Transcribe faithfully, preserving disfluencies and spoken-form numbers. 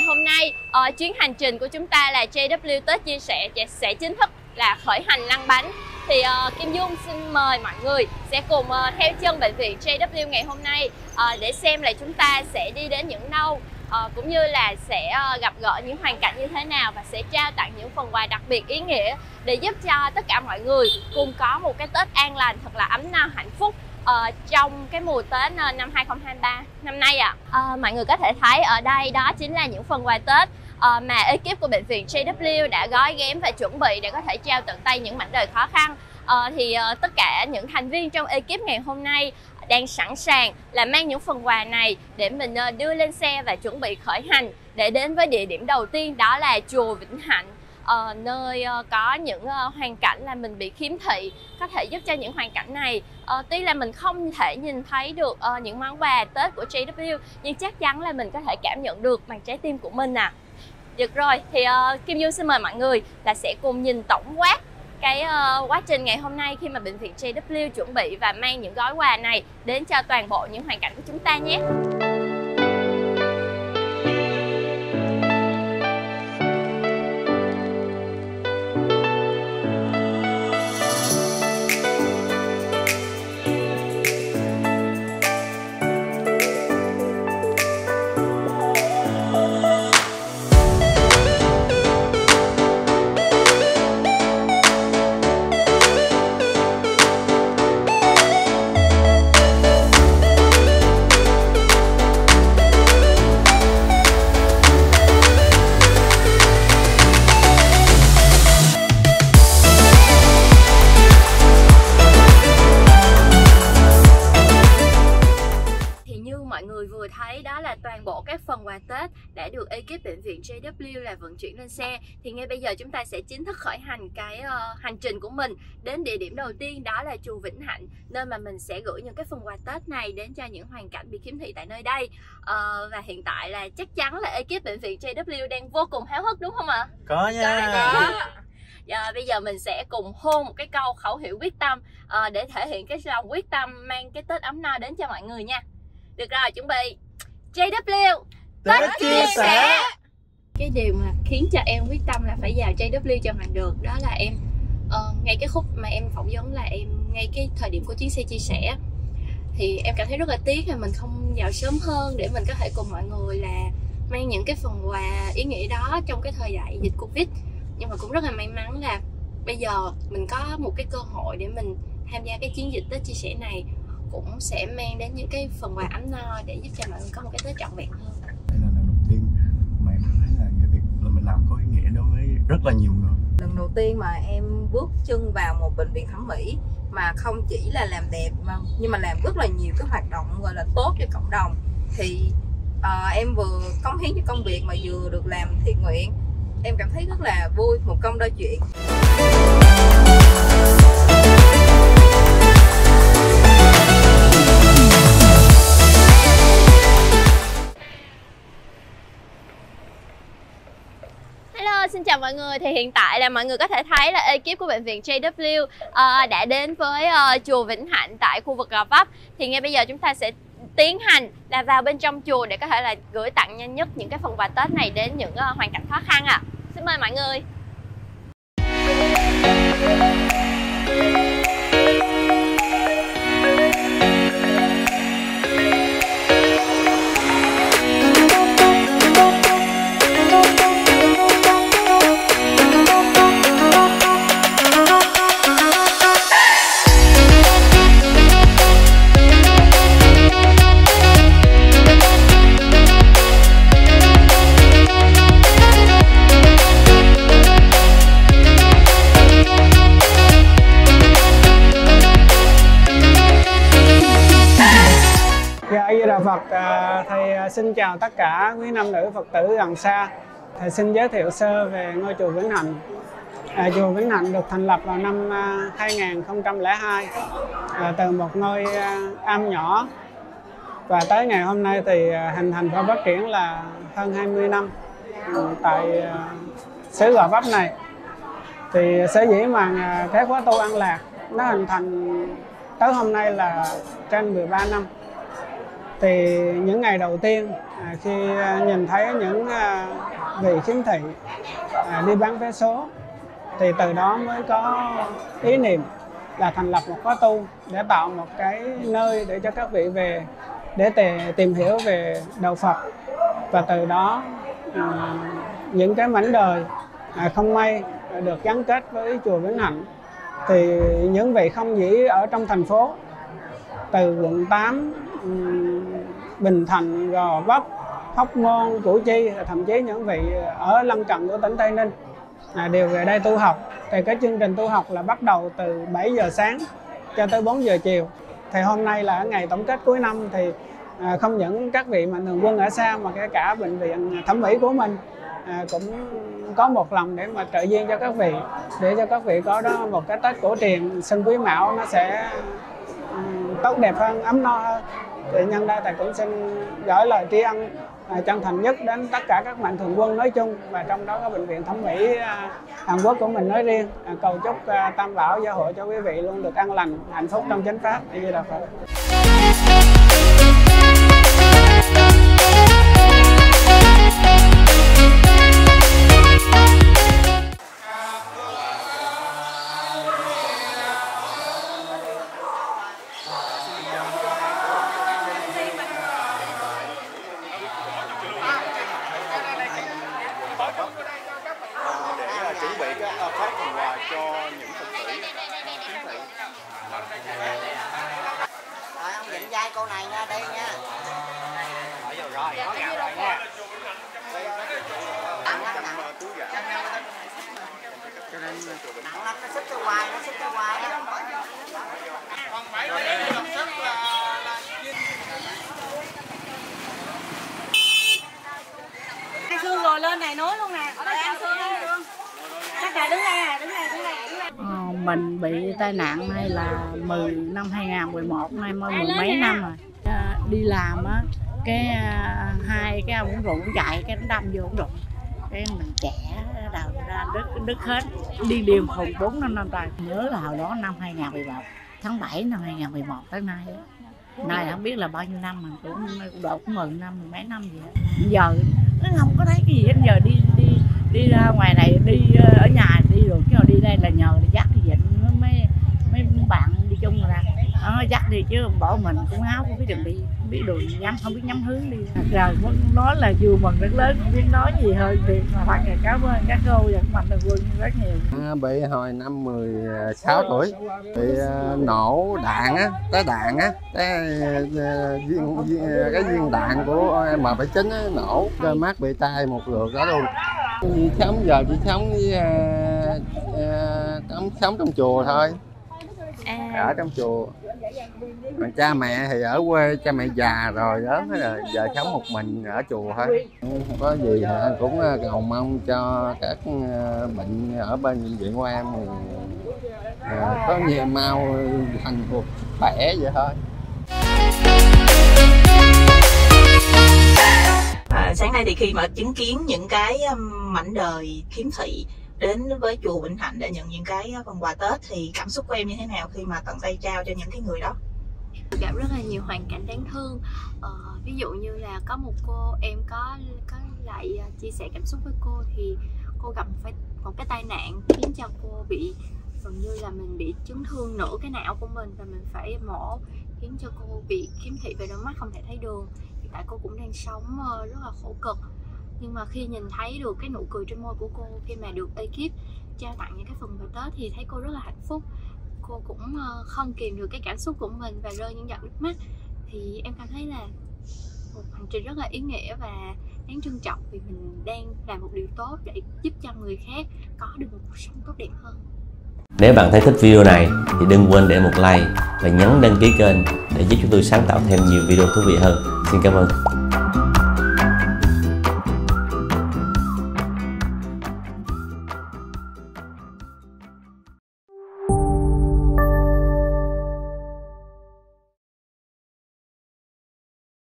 hôm nay uh, chuyến hành trình của chúng ta là J W Tết Chia Sẻ sẽ chính thức là khởi hành lăn bánh. Thì uh, Kim Dung xin mời mọi người sẽ cùng uh, theo chân bệnh viện J W ngày hôm nay uh, để xem là chúng ta sẽ đi đến những đâu, uh, cũng như là sẽ uh, gặp gỡ những hoàn cảnh như thế nào và sẽ trao tặng những phần quà đặc biệt ý nghĩa để giúp cho tất cả mọi người cùng có một cái Tết an lành thật là ấm no hạnh phúc uh, trong cái mùa Tết uh, năm hai không hai ba năm nay ạ. À. Uh, mọi người có thể thấy ở đây đó chính là những phần quà Tết Uh, mà ekip của bệnh viện J W đã gói ghém và chuẩn bị để có thể trao tận tay những mảnh đời khó khăn. Uh, thì uh, tất cả những thành viên trong ekip ngày hôm nay đang sẵn sàng là mang những phần quà này để mình uh, đưa lên xe và chuẩn bị khởi hành để đến với địa điểm đầu tiên, đó là chùa Vĩnh Hạnh, uh, nơi uh, có những uh, hoàn cảnh là mình bị khiếm thị, có thể giúp cho những hoàn cảnh này. Uh, tuy là mình không thể nhìn thấy được uh, những món quà Tết của J W, nhưng chắc chắn là mình có thể cảm nhận được bằng trái tim của mình à. Được rồi, thì uh, Kim Dung xin mời mọi người là sẽ cùng nhìn tổng quát cái uh, quá trình ngày hôm nay khi mà bệnh viện J W chuẩn bị và mang những gói quà này đến cho toàn bộ những hoàn cảnh của chúng ta nhé. Toàn bộ các phần quà Tết đã được ekip bệnh viện J W là vận chuyển lên xe. Thì ngay bây giờ chúng ta sẽ chính thức khởi hành cái uh, hành trình của mình đến địa điểm đầu tiên, đó là chùa Vĩnh Hạnh, nơi mà mình sẽ gửi những cái phần quà Tết này đến cho những hoàn cảnh bị khiếm thị tại nơi đây. uh, Và hiện tại là chắc chắn là ekip bệnh viện J W đang vô cùng háo hức đúng không ạ? Có nha. Có. Giờ bây giờ mình sẽ cùng hôn một cái câu khẩu hiệu quyết tâm uh, để thể hiện cái lòng quyết tâm mang cái Tết ấm no đến cho mọi người nha. Được rồi, chuẩn bị. J W Tết Chia Sẻ. Cái điều mà khiến cho em quyết tâm là phải vào J W cho bằng được, đó là em uh, ngay cái khúc mà em phỏng vấn là em ngay cái thời điểm của chuyến xe chia sẻ thì em cảm thấy rất là tiếc là mình không vào sớm hơn để mình có thể cùng mọi người là mang những cái phần quà ý nghĩa đó trong cái thời đại dịch Covid. Nhưng mà cũng rất là may mắn là bây giờ mình có một cái cơ hội để mình tham gia cái chiến dịch Tết Chia Sẻ này, cũng sẽ mang đến những cái phần quà ấm no để giúp cho mọi người có một cái Tết trọn vẹn hơn. Đây là lần đầu tiên mà em thấy là cái việc là mình làm có ý nghĩa đối với rất là nhiều người. Lần đầu tiên mà em bước chân vào một bệnh viện thẩm mỹ mà không chỉ là làm đẹp mà nhưng mà làm rất là nhiều cái hoạt động gọi là tốt cho cộng đồng. Thì uh, em vừa cống hiến cho công việc mà vừa được làm thiện nguyện. Em cảm thấy rất là vui, một công đôi chuyện. Xin chào mọi người, thì hiện tại là mọi người có thể thấy là ekip của bệnh viện J W uh, đã đến với uh, chùa Vĩnh Hạnh tại khu vực Gò Vấp. Thì ngay bây giờ chúng ta sẽ tiến hành là vào bên trong chùa để có thể là gửi tặng nhanh nhất những cái phần quà Tết này đến những uh, hoàn cảnh khó khăn ạ. À. Xin mời mọi người. Phật, thầy xin chào tất cả quý nam nữ Phật tử gần xa. Thầy xin giới thiệu sơ về ngôi chùa Vĩnh Hạnh. À, chùa Vĩnh Hạnh được thành lập vào năm hai nghìn không trăm lẻ hai à, từ một ngôi am nhỏ, và tới ngày hôm nay thì hình thành và phát triển là hơn hai mươi năm tại xứ Gò Vấp này. Thì sở dĩ mà cái khóa tu An Lạc nó hình thành tới hôm nay là trên mười ba năm. Thì những ngày đầu tiên à, khi nhìn thấy những à, vị khiếm thị à, đi bán vé số thì từ đó mới có ý niệm là thành lập một khóa tu để tạo một cái nơi để cho các vị về để tìm hiểu về đạo Phật. Và từ đó à, những cái mảnh đời à, không may được gắn kết với chùa Vĩnh Hạnh. Thì những vị không chỉ ở trong thành phố, từ quận tám, Bình Thạnh, Gò Vấp, Hóc Môn, Củ Chi, thậm chí những vị ở lân cận của tỉnh Tây Ninh à, đều về đây tu học. Thì cái chương trình tu học là bắt đầu từ bảy giờ sáng cho tới bốn giờ chiều. Thì hôm nay là ngày tổng kết cuối năm, thì à, không những các vị mạnh thường quân ở xa mà kể cả bệnh viện thẩm mỹ của mình à, cũng có một lòng để mà trợ duyên cho các vị, để cho các vị có đó một cái Tết cổ truyền Xuân Quý Mão nó sẽ um, tốt đẹp hơn, ấm no hơn. Thì nhân đây thầy cũng xin gửi lời tri ân à, chân thành nhất đến tất cả các mạnh thường quân nói chung, và trong đó có bệnh viện thẩm mỹ à, Hàn Quốc của mình nói riêng. À, cầu chúc à, Tam Bảo gia hộ cho quý vị luôn được an lành, hạnh phúc trong chánh pháp. A Di Đà Phật. Để chuẩn bị các phát phần quà cho những Phật tử khiếm thị. Rồi ông dịnh vai cô này nha, đây nha. Rồi rồi, rồi, có gạo rồi nha. Nặng lắm, nặng. Cho nên Nặng lắm, nó xích cái hoài, nó xích cái hoài á. Còn bảy để đọc sách là Ăn xương rồi lên này nối luôn nè. Ở đây ăn xương luôn. Chắc là đứng đây nè, đứng đây, đứng đây, đứng đây. Ờ, mình bị tai nạn hay là mười năm hai nghìn mười một, nay mới mười mấy năm rồi. À, đi làm á, cái à, hai cái ông uống rượu uống chạy, cái nó đâm vô uống rượu. Cái mình trẻ đầu ra đứt đứt hết, đi liều khùng bốn năm năm rồi. Nhớ là hồi đó năm hai nghìn mười một, tháng bảy năm hai nghìn mười một tới nay á. Nay không biết là bao nhiêu năm mà cũng độ cũng mười năm, mười mấy năm gì á. Giờ nó không có thấy cái gì hết, giờ đi đi đi ra ngoài này, đi ở nhà đi rồi chứ đi đây là nhờ là dắt đi dịnh mấy mấy bạn đi chung rồi ra nó dắt đi, chứ bỏ mình cũng áo không biết đường đi, không biết đường nhắm, không biết nhắm hướng đi. Rồi muốn nói là vừa mừng rất lớn, không biết nói gì hơn thì mà thật là cảm ơn các cô và mạnh thường quân rất nhiều. À, bị hồi năm mười sáu tuổi bị uh, nổ đạn á, tới đạn á, cái uh, viên, viên cái viên đạn của M bảy chín á nổ, rơi mắt bị tai một lượt đó luôn. Chị sống giờ chị sống với uh, uh, sống trong chùa thôi. À. Ở trong chùa. Còn cha mẹ thì ở quê, cha mẹ già rồi lớn hết rồi, giờ sống một mình ở chùa thôi. Không có gì cũng cầu mong cho các bệnh ở bên bệnh viện của em có nhiều mau thành cuộc khỏe vậy thôi. À, sáng nay thì khi mà chứng kiến những cái mảnh đời khiếm thị đến với chùa Vĩnh Hạnh để nhận những cái phần quà Tết thì cảm xúc của em như thế nào khi mà tận tay trao cho những cái người đó? Gặp rất là nhiều hoàn cảnh đáng thương. Ờ, ví dụ như là có một cô em có có lại chia sẻ cảm xúc với cô, thì cô gặp phải một cái tai nạn khiến cho cô bị gần như là mình bị chấn thương nửa cái não của mình và mình phải mổ, khiến cho cô bị khiếm thị về đôi mắt, không thể thấy đường. Hiện tại cô cũng đang sống rất là khổ cực. Nhưng mà khi nhìn thấy được cái nụ cười trên môi của cô khi mà được ekip trao tặng những cái phần quà Tết thì thấy cô rất là hạnh phúc. Cô cũng không kìm được cái cảm xúc của mình và rơi những giọt nước mắt. Thì em cảm thấy là một hành trình rất là ý nghĩa và đáng trân trọng, vì mình đang làm một điều tốt để giúp cho người khác có được một cuộc sống tốt đẹp hơn. Nếu bạn thấy thích video này thì đừng quên để một like và nhấn đăng ký kênh để giúp chúng tôi sáng tạo thêm nhiều video thú vị hơn. Xin cảm ơn.